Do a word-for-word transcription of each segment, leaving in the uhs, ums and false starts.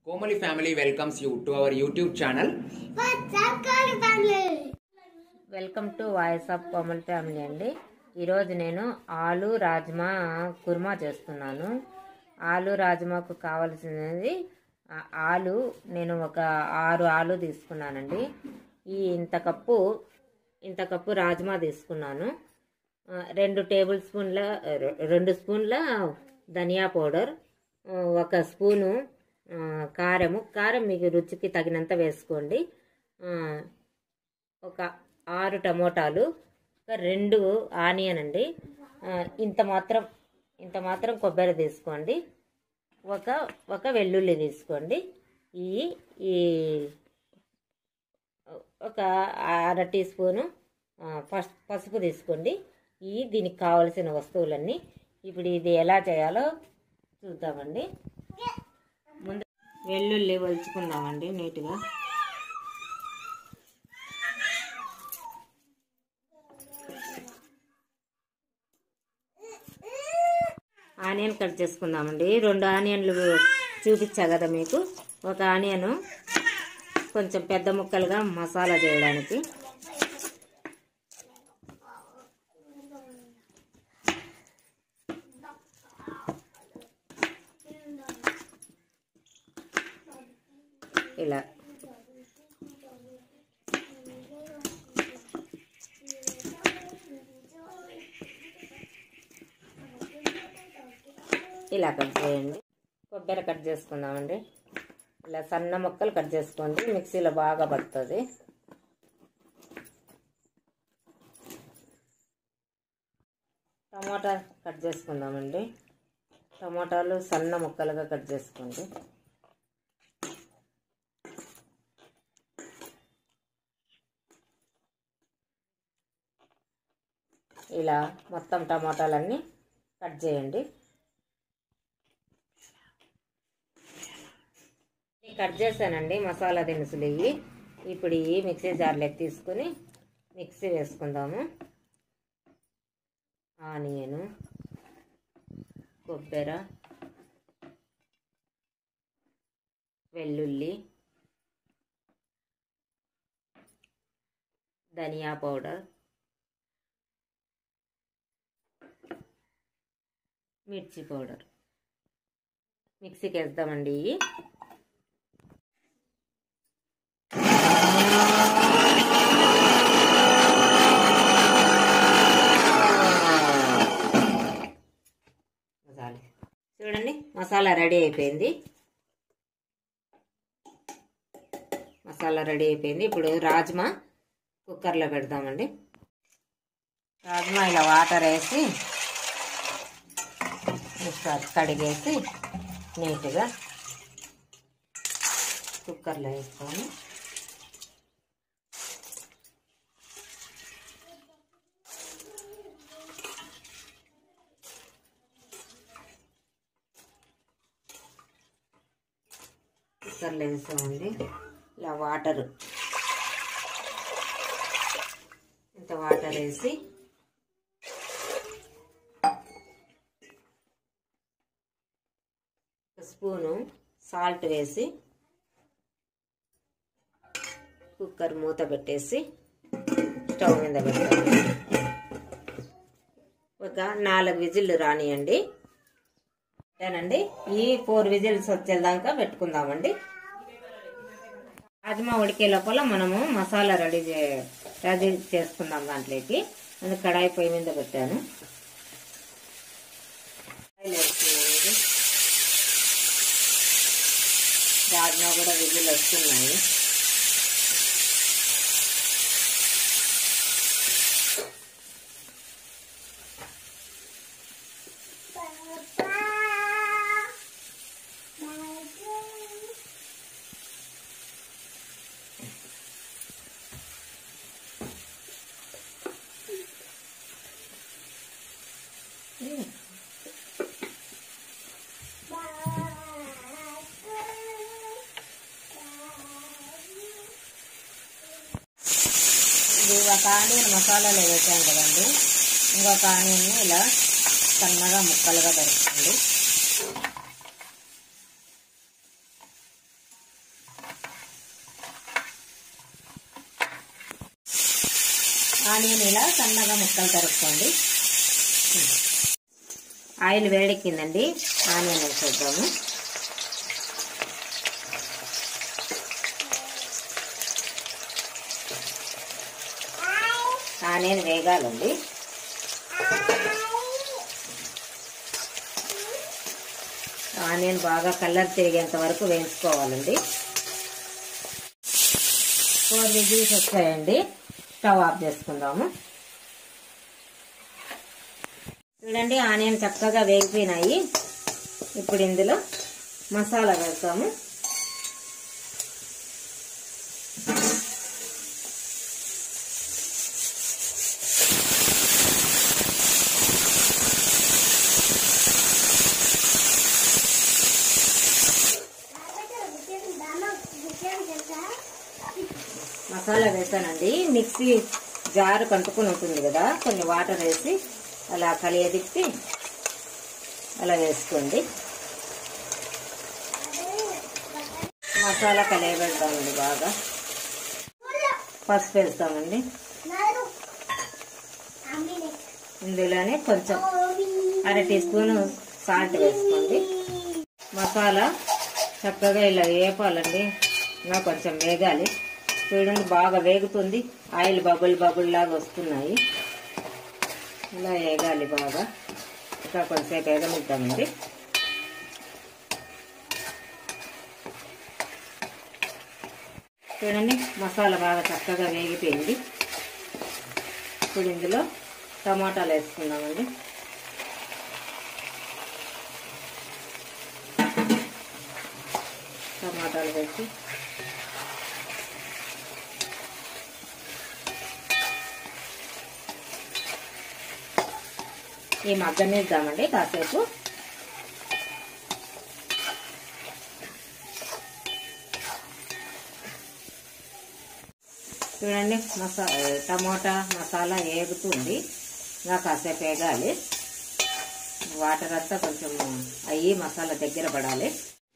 Komali family welcomes you to our YouTube channel. What's up, Komali family? Welcome to voice of Komal family అండి. ఈరోజు నేను ఆలు రాజ్మా కుర్మా చేస్తున్నాను. ఆలు రాజ్మాకు కావాల్సినది ఆలు నేను ఒక ఆరు ఆలు తీసుకున్నానండి. ఈ ఇంత కప్పు ఇంత కప్పు రాజ్మా తీసుకున్నాను. రెండు టేబుల్ స్పూన్ల రెండు స్పూన్ల ధనియా పౌడర్, ఒక స్పూను కారము కారం మీకు రుచికి తగినంత వేసుకోండి. ఒక ఆరు టమోటాలు, ఒక రెండు ఆనియన్ అండి, ఇంత మాత్రం ఇంత మాత్రం కొబ్బరి తీసుకోండి, ఒక ఒక వెల్లుల్లి తీసుకోండి, ఈ ఈ ఒక అర టీ స్పూను పసు పసుపు తీసుకోండి. ఈ దీనికి కావలసిన వస్తువులన్నీ ఇప్పుడు ఇది ఎలా చేయాలో చూద్దామండి. ముందు వెల్లుల్లి వలుచుకుందామండి నీట్గా. ఆనియన్ కట్ చేసుకుందామండి. రెండు ఆనియన్లు చూపించా కదా మీకు. ఒక ఆనియన్ కొంచెం పెద్ద ముక్కలుగా మసాలా చేయడానికి, ఇలా ఇలా కట్ చేయండి. కొబ్బరి కట్ చేసుకుందామండి. ఇలా సన్న ముక్కలు కట్ చేసుకోండి, మిక్సీలో బాగా పడుతుంది. టమాటా కట్ చేసుకుందామండి. టమాటాలు సన్న ముక్కలుగా కట్ చేసుకోండి. ఇలా మొత్తం టమాటాలన్నీ కట్ చేయండి. కట్ చేశానండి మసాలా దినుసులు ఇవి. ఇప్పుడు ఈ మిక్సీ జార్లోకి తీసుకుని మిక్సీ వేసుకుందాము. ఆనియను, కొబ్బరి, వెల్లుల్లి, ధనియా పౌడర్, మిర్చి పౌడర్ మిక్సీకి వేద్దామండి. ఇవి చూడండి, మసాలా రెడీ అయిపోయింది. మసాలా రెడీ అయిపోయింది. ఇప్పుడు రాజ్మా కుక్కర్లో పెడదామండి. రాజ్మా ఇలా వాటర్ వేసి కడిగేసి నీట్గా కుక్కర్లో వేసుకొని కుక్కర్లో వేసామండి. ఇలా వాటరు ఇంత వాటర్ వేసి స్పూను సాల్ట్ వేసి కుక్కర్ మూత పెట్టేసి స్టవ్ మీద పెట్టాలి. ఒక నాలుగు విజిల్లు రానియండి. అంతేనండి. ఈ ఫోర్ విజిల్స్ వచ్చేదాకా పెట్టుకుందామండి. రాజ్మా ఉడికే లోపల మనము మసాలా రెడీ చే రెడీ చేసుకుందాం. దాంట్లోకి అందుకు కడాయి పొయ్యి మీద పెట్టాను. రాజ్మా కూడా విజిల్ వస్తున్నాయి. ఇది ఒక ఆనియన్ మసాలాలో వేసాం కదండి. ఇంకొక ఆనియన్ని ఇలా సన్నగా ముక్కలుగా తరుపుకోండి. ఆనియన్ ఇలా సన్నగా ముక్కలు తరుక్కోండి. ఆయిల్ వేడెక్కిందండి, ఆనియన్ వేసేద్దాము. ఆనియన్ వేగాలండి. ఆనియన్ బాగా కలర్ తిరిగేంత వరకు వేయించుకోవాలండి. ఫోర్ విజిల్స్ వచ్చాయండి, స్టవ్ ఆఫ్ చేసుకుందాము. చూడండి, ఆనియన్ చక్కగా వేగిపోయినాయి. ఇప్పుడు ఇందులో మసాలా వేస్తాము. మసాలా వేసానండి. మిక్సీ జారు కంటుకుని ఉంటుంది కదా, కొన్ని వాటర్ వేసి అలా కలియదిప్పి అలా వేసుకోండి. మసాలా కలియబెడతామండి బాగా. పసుపు వేస్తామండి. ఇందులోనే కొంచెం అర టీ స్పూన్ సాల్ట్ వేసుకోండి. మసాలా చక్కగా ఇలా వేపాలండి, ఇంకా కొంచెం వేగాలి. చూడండి, బాగా వేగుతుంది. ఆయిల్ బబుల్ బబుల్ లాగా వస్తున్నాయి. ఇలా వేగాలి బాగా. ఇంకా కొంచెంసేపు వేగనిద్దామండి. చూడండి, మసాలా బాగా చక్కగా వేగిపోయింది. ఇప్పుడు ఇందులో టమాటాలు వేసుకుందామండి. టమాటాలు వేసి ఈ మగ్గనిద్దామండి కాసేపు. చూడండి, మసా టమోటా మసాలా వేగుతుంది. ఇంకా కాసేపు వేగాలి. వాటర్ అంతా కొంచెం అయ్యి మసాలా దగ్గర పడాలి.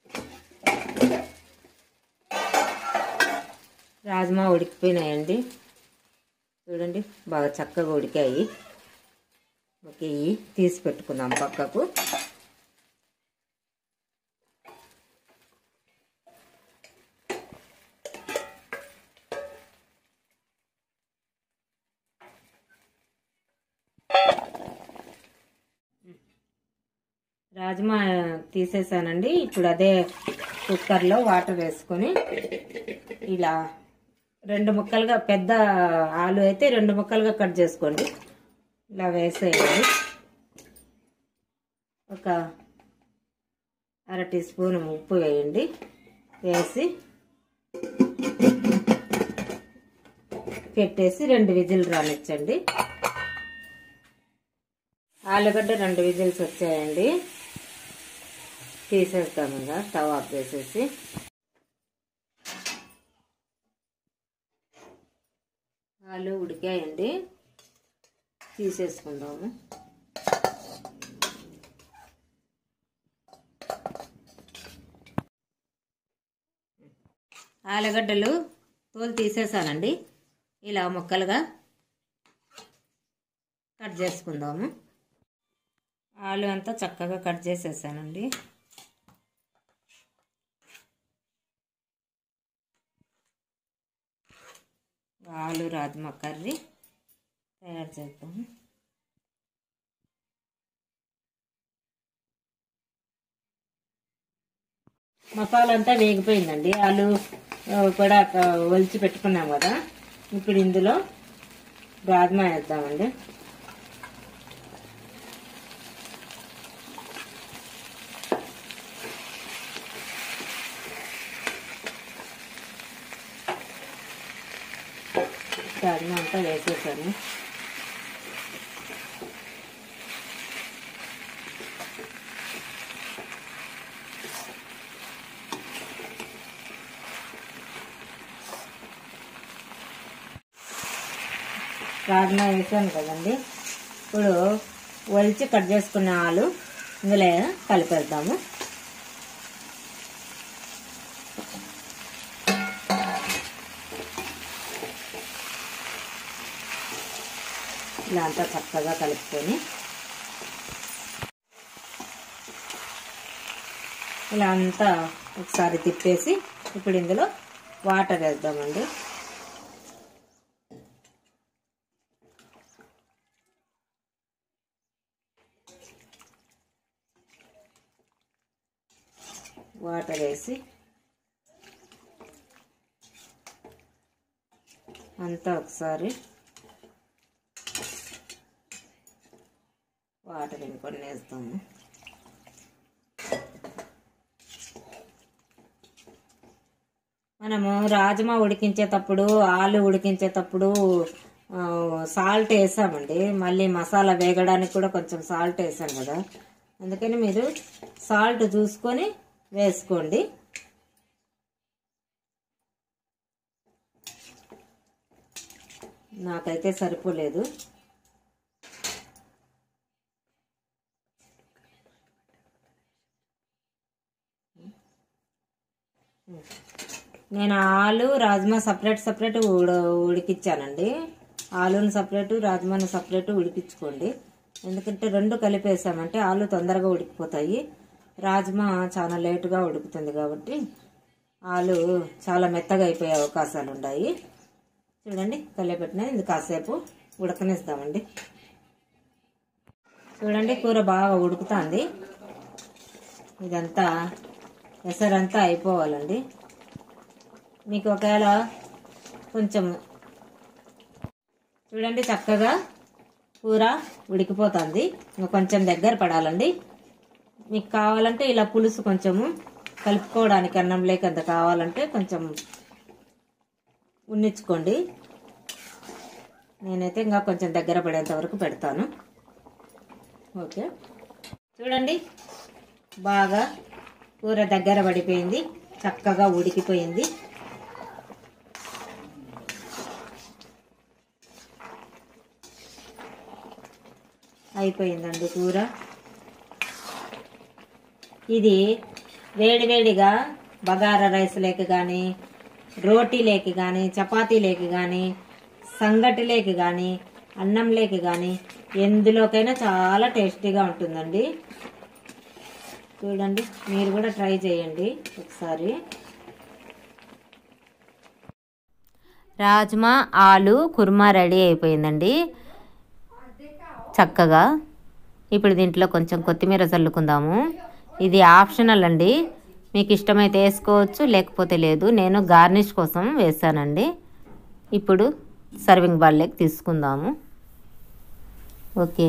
రాజ్మా ఉడికిపోయినాయండి. చూడండి, బాగా చక్కగా ఉడికాయి. ఓకే, తీసి పెట్టుకుందాం పక్కకు. రాజ్మా తీసేసానండి. ఇప్పుడు అదే కుక్కర్లో వాటర్ వేసుకొని ఇలా రెండు ముక్కలుగా, పెద్ద ఆలు అయితే రెండు ముక్కలుగా కట్ చేసుకోండి. ఇలా వేసేయండి. ఒక అర టీ స్పూన్ ఉప్పు వేయండి. వేసి పెట్టేసి రెండు విజిల్ రానిచ్చండి. ఆలుగడ్డ రెండు విజిల్స్ వచ్చాయండి. తీసేస్తాము. ఇంకా స్టవ్ ఆఫ్ చేసేసి ఆలు ఉడికాయండి, తీసేసుకుందాము. ఆలుగడ్డలు తోలు తీసేసానండి. ఇలా ముక్కలుగా కట్ చేసుకుందాము. ఆలు అంతా చక్కగా కట్ చేసేసానండి. ఆలు రాజ్మా కర్రీ తయారు చేద్దాము. మసాలా అంతా వేగిపోయిందండి. ఆలు కూడా ఒలిచి పెట్టుకున్నాం కదా. ఇప్పుడు ఇందులో రాజ్మా వేద్దామండి. రాజ్మా అంతా వేసేసాను. రాజ్మా వేసాను కదండి. ఇప్పుడు ఒలిచి కట్ చేసుకున్న ఆలు ఇందులో కలిపేద్దాము. ఇలా అంతా చక్కగా కలుపుకొని ఇలా అంతా ఒకసారి తిప్పేసి ఇప్పుడు ఇందులో వాటర్ వేద్దామండి. వాటర్ వేసి అంతా ఒకసారి వాటర్ ఇంకొన్ని వేస్తాము. మనము రాజ్మా ఉడికించేటప్పుడు ఆలు ఉడికించేటప్పుడు సాల్ట్ వేసామండి. మళ్ళీ మసాలా వేగడానికి కూడా కొంచెం సాల్ట్ వేసాం కదా, అందుకని మీరు సాల్ట్ చూసుకొని వేసుకోండి. నాకైతే సరిపోలేదు. నేను ఆలు రాజ్మా సపరేట్ సపరేట్ ఉడ ఉడికిచ్చానండి. ఆలుని సపరేటు రాజ్మాని సపరేటు ఉడికించుకోండి. ఎందుకంటే రెండు కలిపేసామంటే ఆలు తొందరగా ఉడికిపోతాయి, రాజ్మా చాలా లేటుగా ఉడుకుతుంది కాబట్టి ఆలు చాలా మెత్తగా అయిపోయే అవకాశాలు ఉన్నాయి. చూడండి కలిపెట్టిన ఇది కాసేపు ఉడకనిస్తామండి. చూడండి కూర బాగా ఉడుకుతుంది. ఇదంతా ఎసరంతా అయిపోవాలండి. మీకు ఒకవేళ కొంచెం చూడండి చక్కగా కూర ఉడికిపోతుంది. ఇంకా కొంచెం దగ్గర పడాలండి. మీకు కావాలంటే ఇలా పులుసు కొంచెము కలుపుకోవడానికి అన్నం లేకంత కావాలంటే కొంచెం ఉన్నించుకోండి. నేనైతే ఇంకా కొంచెం దగ్గర పడేంత వరకు పెడతాను. ఓకే చూడండి బాగా కూర దగ్గర పడిపోయింది, చక్కగా ఉడికిపోయింది. అయిపోయిందండి కూర. ఇది వేడివేడిగా బగారా రైస్ లేక కానీ, రోటీ లేక కానీ, చపాతీ లేక కానీ, సంగటి లేక కానీ, అన్నం లేక కానీ ఎందులోకైనా చాలా టేస్టీగా ఉంటుందండి. చూడండి మీరు కూడా ట్రై చేయండి ఒకసారి. రాజ్మా ఆలు కుర్మా రెడీ అయిపోయిందండి చక్కగా. ఇప్పుడు దీంట్లో కొంచెం కొత్తిమీర చల్లుకుందాము. ఇది ఆప్షనల్ అండి, మీకు ఇష్టమైతే వేసుకోవచ్చు లేకపోతే లేదు. నేను గార్నిష్ కోసం వేసానండి. ఇప్పుడు సర్వింగ్ బౌల్లోకి తీసుకుందాము. ఓకే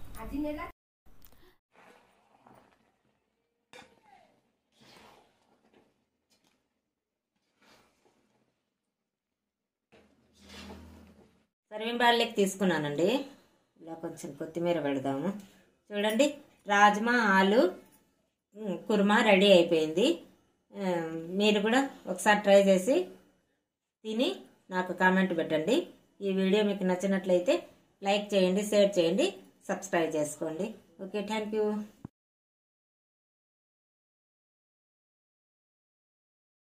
సర్వింగ్ బౌల్లోకి తీసుకున్నానండి. ఇలా కొంచెం కొత్తిమీర పెడదాము. చూడండి రాజ్మా ఆలు కుర్మా రెడీ అయిపోయింది. మీరు కూడా ఒకసారి ట్రై చేసి తిని నాకు కామెంట్ పెట్టండి. ఈ వీడియో మీకు నచ్చినట్లయితే లైక్ చేయండి, షేర్ చేయండి, సబ్స్క్రైబ్ చేసుకోండి. Okay thank you.